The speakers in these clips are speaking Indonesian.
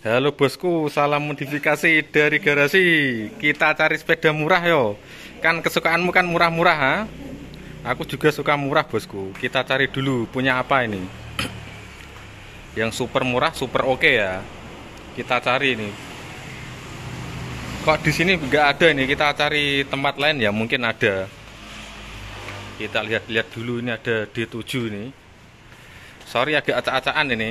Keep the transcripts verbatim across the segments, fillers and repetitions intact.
Halo bosku, salam modifikasi dari garasi. Kita cari sepeda murah yo. Kan kesukaanmu kan murah-murah ha? Aku juga suka murah bosku. Kita cari dulu punya apa ini. Yang super murah, super oke ya. Kita cari ini. Kok di sini nggak ada ini? Kita cari tempat lain ya, mungkin ada. Kita lihat-lihat dulu, ini ada D tujuh ini. Sorry agak acak-acakan ini.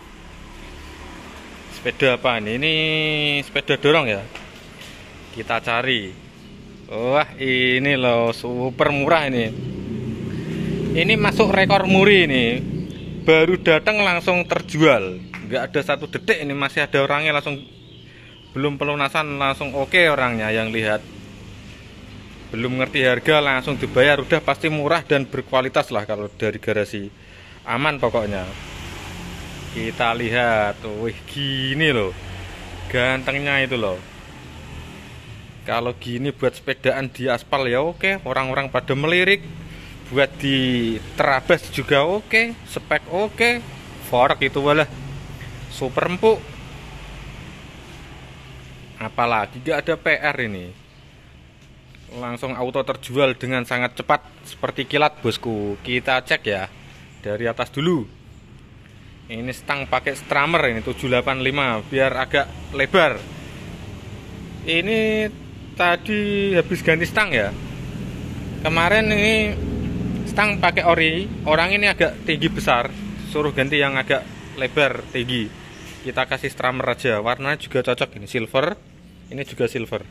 Sepeda apa ini? Ini sepeda dorong ya. Kita cari. Wah, ini loh super murah ini. Ini masuk rekor muri ini. Baru datang langsung terjual. Nggak ada satu detik ini, masih ada orangnya langsung belum pelunasan langsung oke orangnya yang lihat. Belum ngerti harga langsung dibayar, udah pasti murah dan berkualitas lah kalau dari garasi. Aman pokoknya. Kita lihat, wih gini loh, gantengnya itu loh. Kalau gini buat sepedaan di aspal ya oke, orang-orang pada melirik. Buat di terabas juga oke, spek oke, fork itu walah super empuk. Apalagi gak ada P R ini. Langsung auto terjual dengan sangat cepat seperti kilat bosku. Kita cek ya dari atas dulu. Ini stang pakai strummer ini tujuh delapan lima biar agak lebar. Ini tadi habis ganti stang ya. Kemarin ini stang pakai ori, orang ini agak tinggi besar, suruh ganti yang agak lebar tinggi. Kita kasih strummer aja, warnanya juga cocok ini silver. Ini juga silver.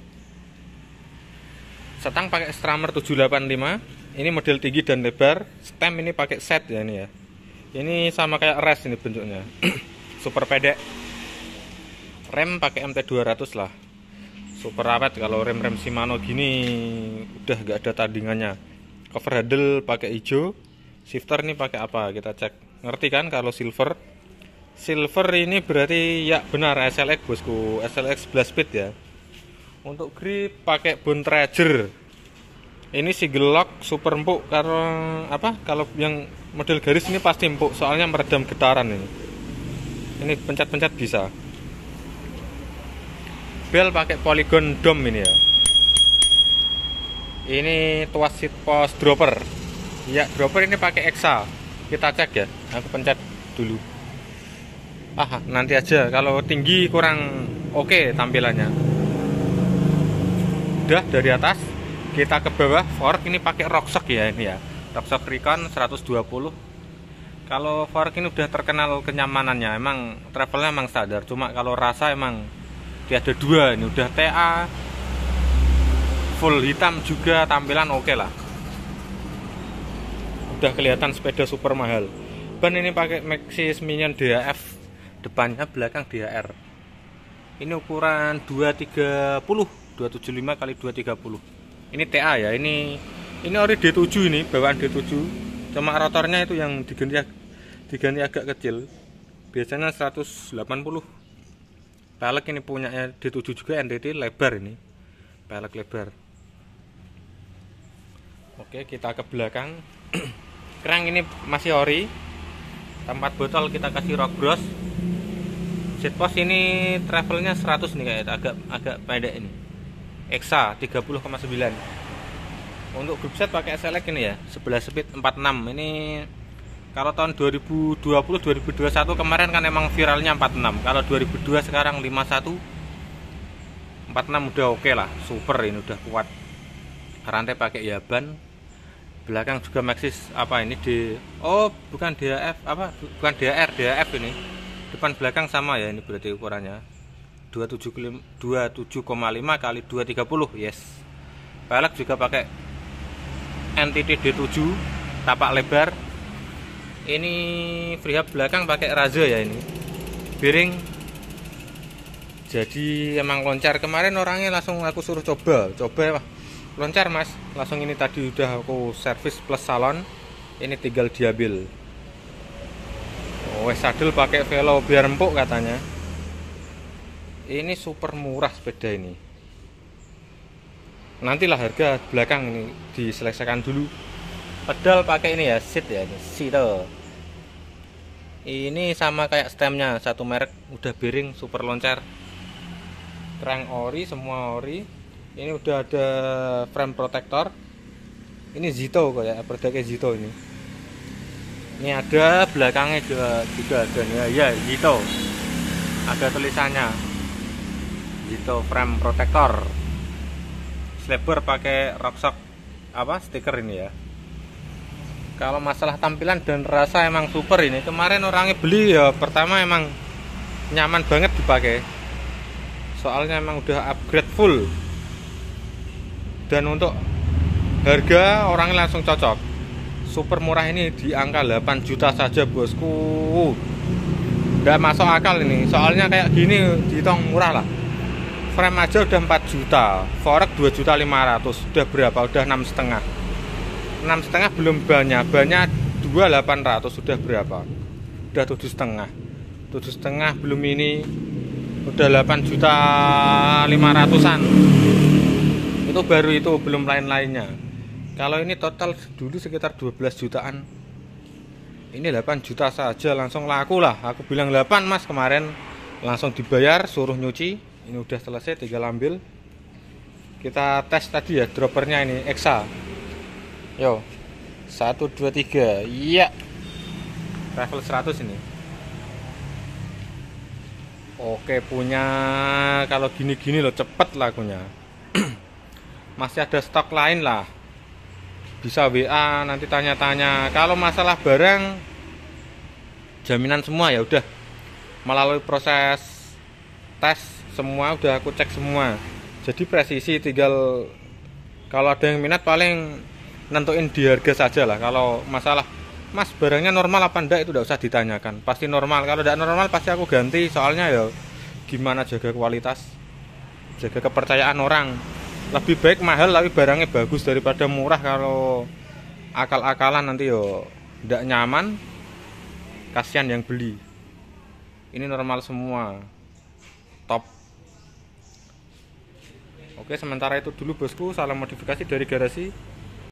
Stang pakai strummer tujuh delapan lima. Ini model tinggi dan lebar. Stem ini pakai set ya ini ya. Ini sama kayak res ini bentuknya. Super pendek. Rem pakai M T dua ratus lah. Super awet kalau rem-rem Shimano gini udah gak ada tandingannya. Cover handle pakai hijau. Shifter ini pakai apa? Kita cek. Ngerti kan kalau silver? Silver ini berarti ya benar S L X bosku. S L X sebelas speed ya. Untuk grip pakai bone trager. Ini single lock super empuk karena apa? Kalau yang model garis ini pasti empuk soalnya meredam getaran ini. Ini pencet-pencet bisa. Bel pakai polygon dome ini ya. Ini tuas seat post dropper. Ya, dropper ini pakai Exa. Kita cek ya. Aku pencet dulu. Ah, nanti aja kalau tinggi kurang oke tampilannya. Udah dari atas kita ke bawah. Fork ini pakai Rockshox ya ini ya. Rockshox Recon seratus dua puluh. Kalau fork ini udah terkenal kenyamanannya, emang travelnya emang standar. Cuma kalau rasa emang dia ada dua ini udah T A full hitam juga, tampilan oke lah. Udah kelihatan sepeda super mahal. Ban ini pakai Maxxis Minion D H F, depannya belakang D H R. Ini ukuran dua tiga puluh, dua tujuh lima kali dua tiga puluh. Ini T A ya, ini ini ori D tujuh ini, bawaan D tujuh. Cuma rotornya itu yang diganti diganti agak kecil. Biasanya seratus delapan puluh. Pelek ini punyanya D tujuh juga N T T lebar ini. Pelek lebar. Oke, kita ke belakang. Kerang ini masih ori. Tempat botol kita kasih rock brush. Seat post ini travelnya seratus nih kayak agak agak pendek ini. Exa tiga puluh koma sembilan. Untuk group set pakai S L X ini ya, sebelas speed empat puluh enam. Ini kalau tahun dua ribu dua puluh dua ribu dua puluh satu kemarin kan emang viralnya empat puluh enam. Kalau dua ribu dua sekarang lima puluh satu. empat puluh enam udah oke lah, super ini udah kuat. Rantai pakai Yaban. Belakang juga Maxxis apa ini di oh bukan D H F apa bukan D H R D H F ini. Depan belakang sama ya ini berarti ukurannya. dua puluh tujuh koma lima kali dua tiga puluh, yes. Pelek juga pakai N T T D tujuh, tapak lebar. Ini freehub belakang pakai Raza ya ini. Bearing. Jadi emang loncar, kemarin orangnya langsung aku suruh coba, coba loncar mas. Langsung ini tadi udah aku servis plus salon. Ini tinggal diambil. Oh, saddle pakai velo biar empuk katanya. Ini super murah sepeda ini. Nantilah harga belakang ini diselesaikan dulu. Pedal pakai ini ya, seat ya ini, seat. Ini sama kayak stemnya, satu merek, udah bearing super loncer. Crank ori, semua ori. Ini udah ada frame protector. Ini Zito kok ya, produknya Zito ini. Ini ada belakangnya juga, juga ada ya, ya Zito. Ada tulisannya Zito frame protector. Slapper pakai rockshock apa stiker ini ya. Kalau masalah tampilan dan rasa emang super ini. Kemarin orangnya beli ya, pertama emang nyaman banget dipakai. Soalnya emang udah upgrade full. Dan untuk harga orangnya langsung cocok. Super murah ini di angka delapan juta saja, bosku. Udah masuk akal ini. Soalnya kayak gini dihitung murah lah. Frame aja udah empat juta, forek dua juta lima ratus. Udah berapa? Udah enam setengah. enam setengah belum banyak, banyak dua delapan ratus. Sudah berapa? Udah tujuh setengah, tujuh setengah belum ini, udah delapan juta lima ratusan. Itu baru itu, belum lain-lainnya. Kalau ini total dulu sekitar dua belas jutaan, ini delapan juta saja langsung laku lah. Aku bilang delapan mas kemarin, langsung dibayar, suruh nyuci. Ini udah selesai, tinggal ambil. Kita tes tadi ya droppernya ini Exa. Yo, satu dua tiga, iya, travel seratus ini. Oke, punya kalau gini-gini loh cepet lakunya. Masih ada stok lain lah, bisa W A nanti tanya-tanya. Kalau masalah barang jaminan semua ya udah melalui proses tes semua udah aku cek semua. Jadi presisi, tinggal kalau ada yang minat paling nentuin di harga saja lah. Kalau masalah mas barangnya normal apa enggak itu udah usah ditanyakan, pasti normal. Kalau tidak normal pasti aku ganti. Soalnya ya gimana jaga kualitas, jaga kepercayaan orang. Lebih baik mahal tapi barangnya bagus daripada murah. Kalau akal-akalan nanti yo tidak nyaman, kasihan yang beli. Ini normal semua, top. Oke, sementara itu dulu bosku. Salam modifikasi dari garasi.